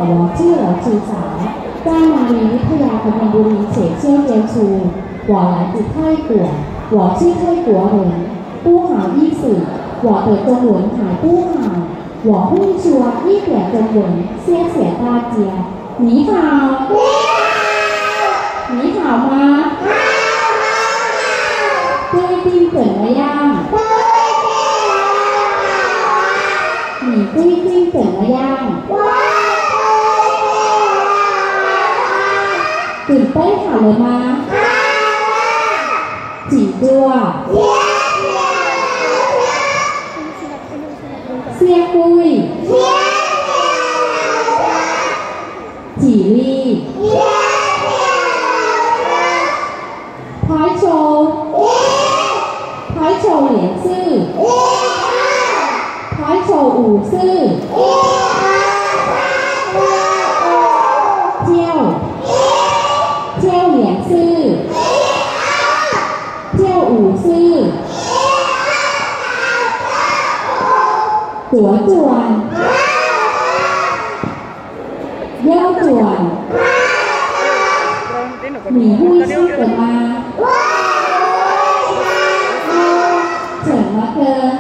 我ชื่อเหล่าชูสา在นารีวิทยากำมะบุรีเฉดเชี่ยวเจียชู我来自泰国我是泰国人不好意思我的中文还不好我会说一点中文谢谢大家你好你好吗最近怎么样你最近怎么样ตื่นเต้นค่ะเลยมาจีดัวเซียกุยจีลีท้ายโชว์เหรียญซื่อท้ายโชว์อู่ซื่อเที่ยวเหรียญซื่อเที่ยวอู่ซื่อตัวจวนเย่าจวนหนีหุ้ยชื่อกันมาเฉินมาเกิน